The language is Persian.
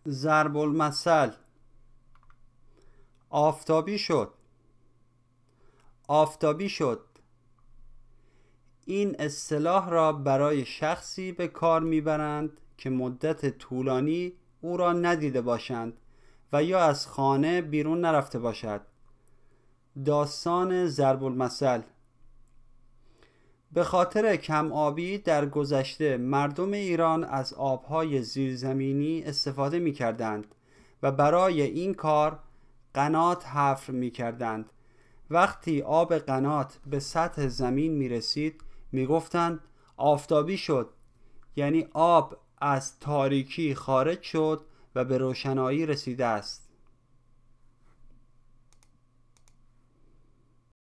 ضرب المثل: آفتابی شد. آفتابی شد. این اصطلاح را برای شخصی به کار میبرند که مدت طولانی او را ندیده باشند و یا از خانه بیرون نرفته باشد. داستان ضرب المثل: به خاطر کم آبی در گذشته مردم ایران از آبهای زیرزمینی استفاده می کردند و برای این کار قنات حفر می کردند. وقتی آب قنات به سطح زمین می رسید می گفتند آفتابی شد، یعنی آب از تاریکی خارج شد و به روشنایی رسیده است.